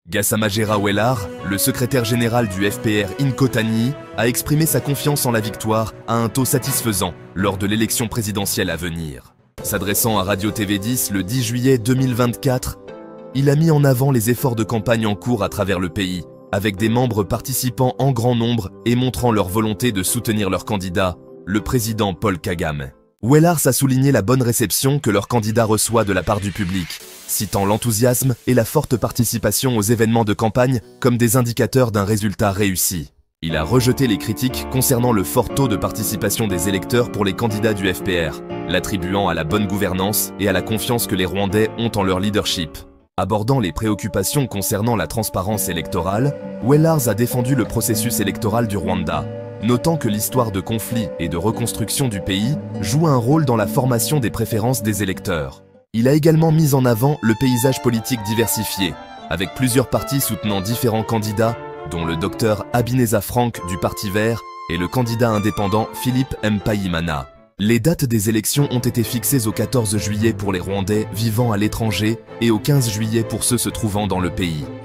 Gassamagera Ouellar, le secrétaire général du FPR Inkotani, a exprimé sa confiance en la victoire à un taux satisfaisant lors de l'élection présidentielle à venir. S'adressant à Radio TV10 le 10 juillet 2024, il a mis en avant les efforts de campagne en cours à travers le pays, avec des membres participant en grand nombre et montrant leur volonté de soutenir leur candidat, le président Paul Kagame. Ouellar a souligné la bonne réception que leur candidat reçoit de la part du public, citant l'enthousiasme et la forte participation aux événements de campagne comme des indicateurs d'un résultat réussi. Il a rejeté les critiques concernant le fort taux de participation des électeurs pour les candidats du FPR, l'attribuant à la bonne gouvernance et à la confiance que les Rwandais ont en leur leadership. Abordant les préoccupations concernant la transparence électorale, Ouellar a défendu le processus électoral du Rwanda, notant que l'histoire de conflit et de reconstruction du pays joue un rôle dans la formation des préférences des électeurs. Il a également mis en avant le paysage politique diversifié, avec plusieurs partis soutenant différents candidats, dont le docteur Habineza Frank du Parti vert et le candidat indépendant Philippe Mpayimana. Les dates des élections ont été fixées au 14 juillet pour les Rwandais vivant à l'étranger et au 15 juillet pour ceux se trouvant dans le pays.